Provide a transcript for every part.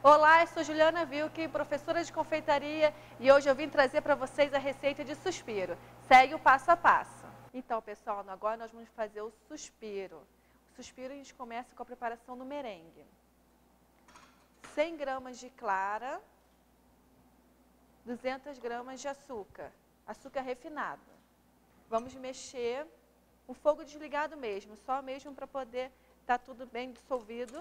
Olá, eu sou Juliana Vilke, professora de confeitaria, e hoje eu vim trazer para vocês a receita de suspiro. Segue o passo a passo. Então, pessoal, agora nós vamos fazer o suspiro. O suspiro a gente começa com a preparação do merengue. 100 gramas de clara, 200 gramas de açúcar, açúcar refinado. Vamos mexer com fogo desligado mesmo, só mesmo para poder estar tudo bem dissolvido.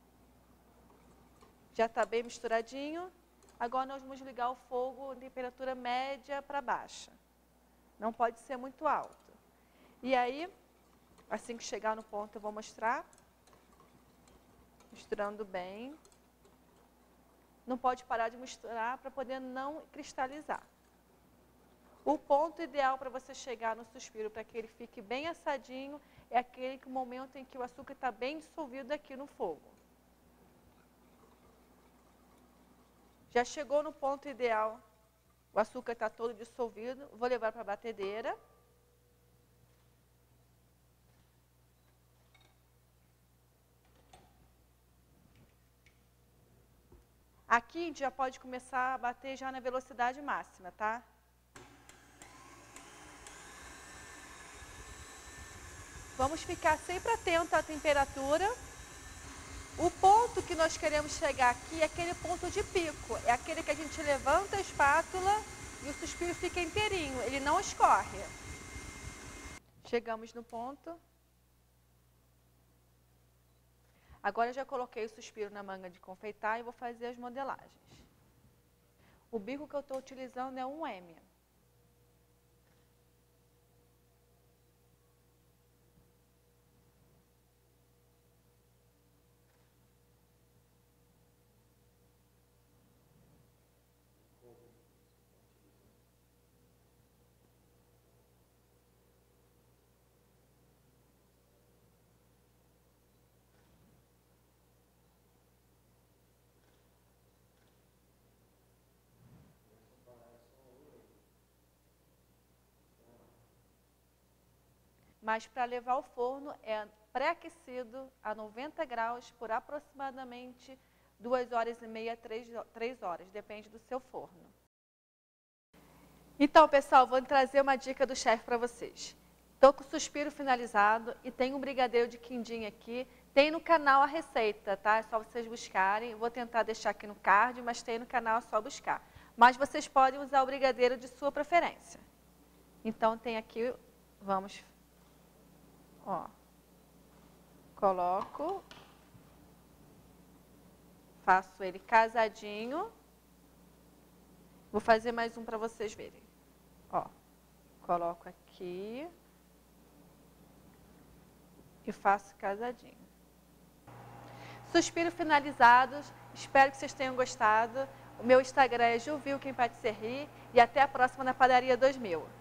Já está bem misturadinho. Agora nós vamos ligar o fogo em temperatura média para baixa. Não pode ser muito alto. E aí, assim que chegar no ponto eu vou mostrar. Misturando bem. Não pode parar de misturar para poder não cristalizar. O ponto ideal para você chegar no suspiro, para que ele fique bem assadinho, é aquele momento em que o açúcar está bem dissolvido aqui no fogo. Já chegou no ponto ideal, o açúcar está todo dissolvido, vou levar para a batedeira. Aqui a gente já pode começar a bater já na velocidade máxima, tá? Vamos ficar sempre atento à temperatura. O ponto que nós queremos chegar aqui é aquele ponto de pico. É aquele que a gente levanta a espátula e o suspiro fica inteirinho, ele não escorre. Chegamos no ponto. Agora eu já coloquei o suspiro na manga de confeitar e vou fazer as modelagens. O bico que eu estou utilizando é um M. Mas para levar ao forno é pré-aquecido a 90 graus por aproximadamente 2 horas e meia, 3 horas, depende do seu forno. Então, pessoal, vou trazer uma dica do chefe para vocês. Estou com o suspiro finalizado e tem um brigadeiro de quindim aqui. Tem no canal a receita, tá? É só vocês buscarem. Vou tentar deixar aqui no card, mas tem no canal, é só buscar. Mas vocês podem usar o brigadeiro de sua preferência. Então, tem aqui, vamos... Ó, coloco, faço ele casadinho. Vou fazer mais um para vocês verem. Ó, coloco aqui e faço casadinho. Suspiro finalizados. Espero que vocês tenham gostado. O meu Instagram é Ju Vilke em Patisserie e até a próxima na Padaria 2000.